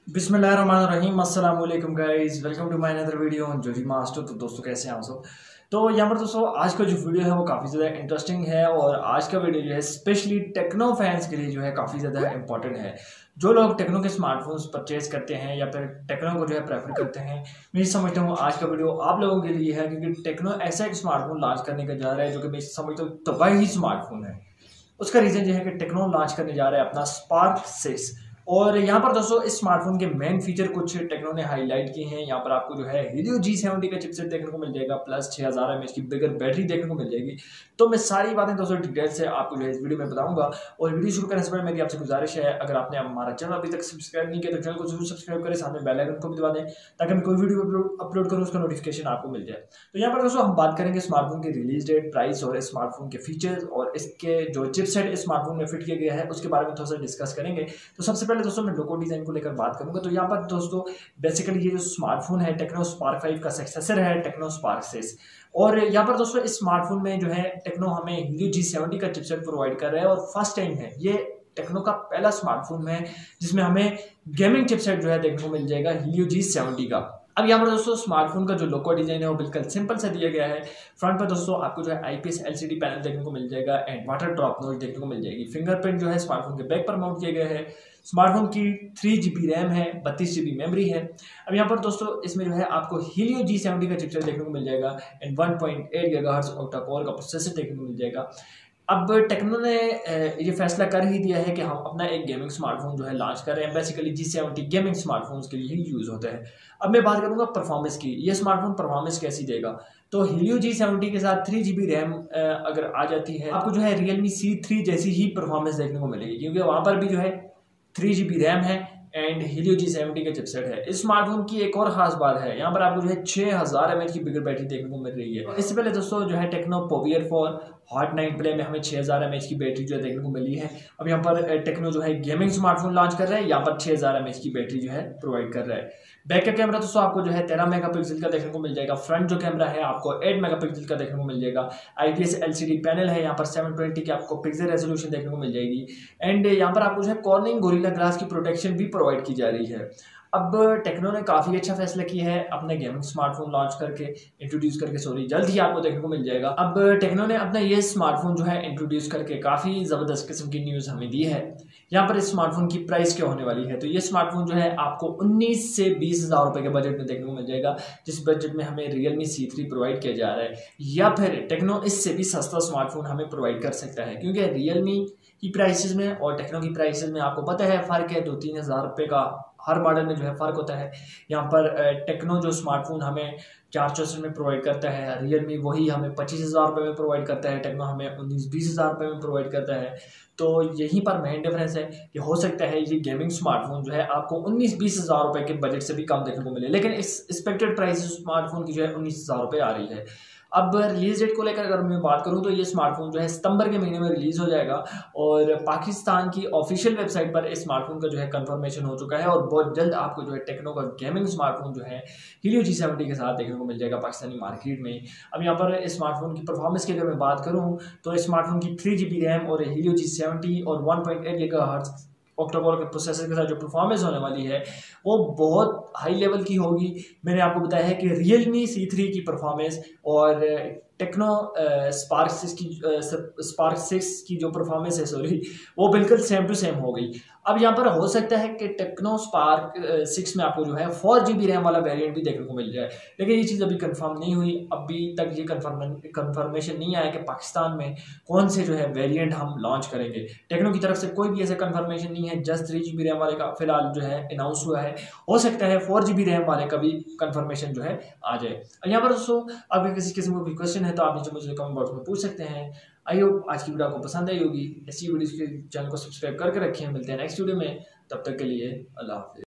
बिस्मिल्लाहिर्रहमानिर्रहीम अस्सलाम वालेकुम guys, welcome to my another video on Joji Master. तो दोस्तों कैसे हैं आप सब। तो यहाँ पर दोस्तों आज का जो वीडियो है वो काफ़ी ज़्यादा इंटरेस्टिंग है और आज का वीडियो जो है स्पेशली टेक्नो फैंस के लिए जो है काफ़ी ज़्यादा इंपॉर्टेंट है। जो लोग टेक्नो के स्मार्टफोन्स परचेज करते हैं या फिर टेक्नो को जो है प्रेफर करते हैं, मैं समझता हूँ आज का वीडियो आप लोगों के लिए है, क्योंकि टेक्नो ऐसा एक स्मार्टफोन लॉन्च करने का जा रहा है जो कि मैं समझता हूँ तबाही स्मार्टफोन है। उसका रीज़न जो है कि टेक्नो लॉन्च करने जा रहा है अपना स्पार्क 6। और यहाँ पर दोस्तों इस स्मार्टफोन के मेन फीचर कुछ टेक्नो ने हाईलाइट किए हैं। यहाँ पर आपको जो है Helio G70 का चिपसेट देखने को मिल जाएगा, प्लस 6000 mAh की बिगर बैटरी देखने को मिल जाएगी। तो मैं सारी बातें दोस्तों डिटेल से आपको जो है इस वीडियो में बताऊंगा। और वीडियो शुरू करने से पहले मेरी आपसे गुजारिश है, अगर आपने हमारा चैनल अभी तक सब्सक्राइब नहीं किया तो चैनल को जरूर सब्सक्राइब करें, साथ में बेल आइकन को भी दबा दें ताकि मैं कोई वीडियो अपलोड करूँ उसका नोटिफिकेशन आपको मिल जाए। तो यहाँ पर दोस्तों हम बात करेंगे स्मार्टफोन की रिलीज डेट, प्राइस और स्मार्टफोन के फीचर्स और इसके जो चिपसेट स्मार्टफोन में फिट किया गया है उसके बारे में थोड़ा सा डिस्कस करेंगे। तो सबसे पहले दोस्तों मैं लोगो डिजाइन को लेकर बात करूंगा। तो यहाँ पर दोस्तों बेसिकली ये जो स्मार्टफोन है टेक्नो स्पार्क 5 का सक्सेसर है टेक्नो स्पार्क 6। और यहाँ पर दोस्तों इस स्मार्टफोन में जो है टेक्नो हमें Helio G70 का चिपसेट प्रोवाइड कर रहा है और फर्स्ट टाइम है ये टेक्नो का पहला स्मार्टफोन है जिसमें हमें गेमिंग चिपसेट जो है देखने को मिल जाएगा Helio G70 का। अब यहाँ पर दोस्तों स्मार्टफोन का जो लोगो डिजाइन है वो बिल्कुल सिंपल सा दिया गया है। फ्रंट पर दोस्तों आपको जो है आईपीएस एलसीडी पैनल देखने को मिल जाएगा एंड वाटर ड्रॉप नोच देखने को मिल जाएगी। फिंगरप्रिंट जो है स्मार्टफोन के बैक पर माउंट किया गया है। स्मार्टफोन की 3 GB रैम है, 32 GB मेमोरी है। अब यहाँ पर दोस्तों इसमें जो है आपको Helio G70 का चिपसेट देखने को मिल जाएगा एंड 1.8 GHz ऑक्टा कोर का प्रोसेसर देखने को मिल जाएगा। अब टेक्नो ने ये फैसला कर ही दिया है कि हम अपना एक गेमिंग स्मार्टफोन जो है लॉन्च कर रहे हैं। बेसिकली G70 गेमिंग स्मार्टफोन्स के लिए ही यूज़ होता है। अब मैं बात करूंगा परफॉर्मेंस की, ये स्मार्टफोन परफॉर्मेंस कैसी देगा। तो Helio G70 के साथ 3 GB रैम अगर आ जाती है, आपको जो है Realme C3 जैसी ही परफॉर्मेंस देखने को मिलेगी, क्योंकि वहाँ पर भी जो है 3 GB रैम है एंड Helio G70 का चिपसेट है। इस स्मार्टफोन की एक और खास बात है, यहाँ पर आपको जो है 6000 mAh की बिगर बैटरी देखने को मिल रही है। इससे पहले दोस्तों जो है Tecno Pova four hot night play में हमें 6000 mAh की बैटरी जो है देखने को मिली है। अब यहाँ पर टेक्नो जो है गेमिंग स्मार्टफोन लॉन्च कर रहा है, यहाँ पर 6000 mAh की बैटरी जो है प्रोवाइड कर रहा है। बैक का कैमरा दोस्तों आपको जो है 13 मेगापिक्सल का देखने को मिल जाएगा। फ्रंट जो कैमरा है आपको 8 मेगापिक्सल का देखने को मिल जाएगा। आईपीएस एलसीडी पैनल है, यहाँ पर 720 की आपको पिक्सल रेजोल्यूशन देखने को मिल जाएगी एंड यहाँ पर आपको जो है कॉर्निंग गोरिल्ला ग्लास की प्रोटेक्शन भी प्रोवाइड की जा रही है। अब टेक्नो ने काफ़ी अच्छा फैसला किया है अपने गेमिंग स्मार्टफोन लॉन्च करके, इंट्रोड्यूस करके, सॉरी जल्द ही आपको देखने को मिल जाएगा। अब टेक्नो ने अपना ये स्मार्टफोन जो है इंट्रोड्यूस करके काफ़ी ज़बरदस्त किस्म की न्यूज़ हमें दी है। यहाँ पर इस स्मार्टफोन की प्राइस क्या होने वाली है, तो ये स्मार्टफोन जो है आपको 19 से 20 हज़ार रुपये के बजट में देखने को मिल जाएगा, जिस बजट में हमें Realme C3 प्रोवाइड किया जा रहा है। या फिर टेक्नो इससे भी सस्ता स्मार्टफोन हमें प्रोवाइड कर सकता है, क्योंकि Realme की प्राइसेस में और टेक्नो की प्राइसेस में आपको पता है फ़र्क है, 2-3 हज़ार रुपये का हर मॉडल में जो है फ़र्क होता है। यहाँ पर टेक्नो जो स्मार्टफोन हमें 464 में प्रोवाइड करता है, Realme वही हमें 25 हज़ार रुपये में प्रोवाइड करता है, टेक्नो हमें 19-20 हज़ार रुपये में प्रोवाइड करता है। तो यहीं पर मेन डिफरेंस है कि हो सकता है ये गेमिंग स्मार्टफोन जो है आपको 19-20 हज़ार रुपये के बजट से भी कम देखने को मिले, लेकिन इस एक्सपेक्टेड प्राइस स्मार्टफोन की जो है 19 हज़ार रुपये आ रही है। अब रिलीज डेट को लेकर अगर मैं बात करूं तो ये स्मार्टफोन जो है सितंबर के महीने में रिलीज हो जाएगा और पाकिस्तान की ऑफिशियल वेबसाइट पर इस स्मार्टफोन का जो है कंफर्मेशन हो चुका है और बहुत जल्द आपको जो है टेक्नो का गेमिंग स्मार्टफोन जो है Helio G70 के साथ देखने को मिल जाएगा पाकिस्तानी मार्केट में। अब यहाँ पर इस स्मार्टफोन की परफॉर्मेंस की अगर मैं बात करूँ तो इस स्मार्टफोन की 3 GB रैम और Helio G70 और 1.8 GHz ऑक्टा-कोर के प्रोसेसर के साथ जो परफॉर्मेंस होने वाली है वो बहुत हाई लेवल की होगी। मैंने आपको बताया है कि Realme C3 की परफॉर्मेंस और टेक्नो स्पार्क 6 की जो परफॉर्मेंस है, सॉरी, वो बिल्कुल सेम टू सेम हो गई। अब यहाँ पर हो सकता है कि टेक्नो स्पार्क 6 में आपको जो है 4 GB रैम वाला वेरिएंट भी देखने को मिल जाए, लेकिन ये चीज़ अभी कंफर्म नहीं हुई। अभी तक ये कंफर्मेशन नहीं आया कि पाकिस्तान में कौन से जो है वेरिएंट हम लॉन्च करेंगे। टेक्नो की तरफ से कोई भी ऐसा कंफर्मेशन नहीं है, जस्ट 3 GB रैम वाले का फिलहाल जो है अनाउंस हुआ है। हो सकता है 4 GB रैम वाले का भी कंफर्मेशन जो है आ जाए। यहाँ पर दोस्तों अगर किसी किस्म का कोई क्वेश्चन है तो आप नीचे मुझे कमेंट बॉक्स में पूछ सकते हैं। आई होप आज की वीडियो आपको पसंद आई होगी। ऐसी वीडियो के चैनल को सब्सक्राइब करके रखें। मिलते हैं नेक्स्ट वीडियो में, तब तक के लिए अल्लाह हाफिज़।